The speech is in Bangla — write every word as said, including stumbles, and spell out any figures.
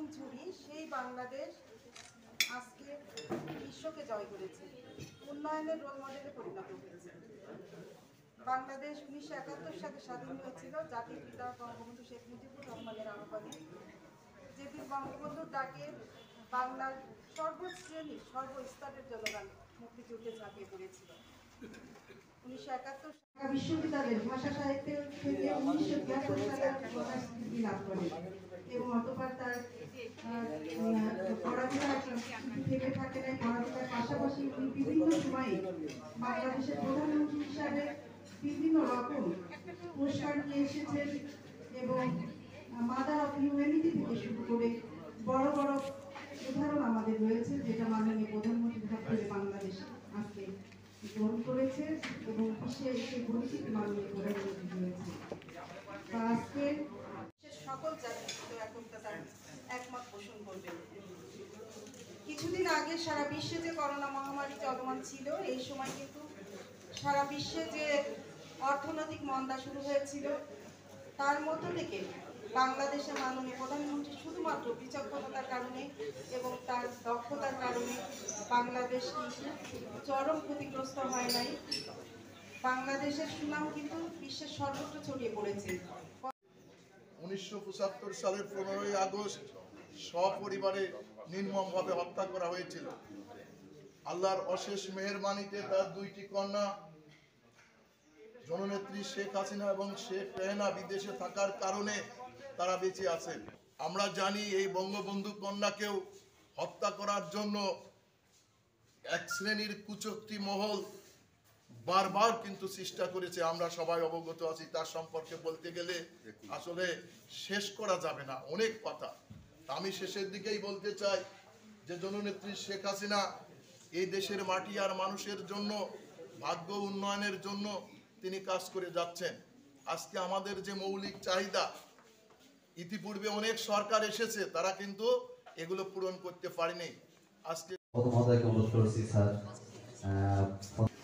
ঝুড়ি সেই বাংলাদেশ আজকে বিশ্বকে জয় করেছে, উন্নয়নের রোল মডেলে পরিণত হয়েছে। বাংলাদেশ উনিশশো একাত্তর সালে স্বাধীন হয়েছিল জাতির পিতা বঙ্গবন্ধু শেখ মুজিবুর রহমানের আহ্বানে। যেদিন বঙ্গবন্ধুর ডাকে বাংলার সর্বশ্রেণীর সর্বস্তরের জনগণ মুক্তিযুদ্ধে ঝাঁপিয়ে পড়েছিল। উনিশশো একাত্তর ঢাকা বিশ্ববিদ্যালয়ের ভাষা সাহিত্য থেকে উনিশশো তিয়াত্তর সালে ডিগ্রি লাভ করেন এবং অতঃপর তার পড়াশোনা থেকে থাকে নাই। পড়াশোনার পাশাপাশি উনি বিভিন্ন সময়ে বাংলাদেশের প্রধানমন্ত্রী হিসাবে বিভিন্ন রকম পুরস্কার নিয়ে এসেছেন এবং মাদার অফ হিউম্যানিটি থেকে শুরু করে বড় বড় উদাহরণ আমাদের রয়েছে, যেটা মাননীয় প্রধানমন্ত্রী ধাপ করে বাংলাদেশ আজকে গ্রহণ করেছে এবং বিশ্বে সেই পরিচিতি মাননীয় প্রধানমন্ত্রী রয়েছে। আজকে সকল জাতি এখন তার একমত পোষণ করবে। কিছুদিন আগে সারা বিশ্বে যে করোনা মহামারী চলমান ছিল, এই সময় কিন্তু সারা বিশ্বে যে অর্থনৈতিক মন্দা শুরু হয়েছিল, তার মধ্য থেকে বাংলাদেশে মাননীয় প্রধানমন্ত্রী শুধুমাত্র বিচক্ষণতার কারণে এবং তার দক্ষতার কারণে বাংলাদেশ কিন্তু চরম ক্ষতিগ্রস্ত হয় নাই। বাংলাদেশের সুনাম কিন্তু বিশ্বের সর্বত্র ছড়িয়ে পড়েছে। উনিশশো পঁচাত্তর সালের পনেরোই আগস্ট সপরিবারে নির্মমভাবে হত্যা করা হয়েছিল। আল্লাহর অশেষ মেহেরবানিতে তার দুইটি কন্যা জননেত্রী শেখ হাসিনা এবং শেখ রেহানা বিদেশে থাকার কারণে তারা বেঁচে আছেন। আমরা জানি এই বঙ্গবন্ধু কন্যাকেও হত্যা করার জন্য এক শ্রেণীর কুচক্রী মহল বারবার কিন্তু চেষ্টা করেছে। আমরা সবাই অবগত আছি, তার সম্পর্কে বলতে গেলে আসলে শেষ করা যাবে না, অনেক কথা। আমি শেষের দিকেই বলতে চাই যে জননেত্রী শেখ হাসিনা এই দেশের মাটি আর মানুষের জন্য, ভাগ্য উন্নয়নের জন্য তিনি কাজ করে যাচ্ছেন। আজকে আমাদের যে মৌলিক চাহিদা, ইতিপূর্বে অনেক সরকার এসেছে, তারা কিন্তু এগুলো পূরণ করতে পারেনি। আজকে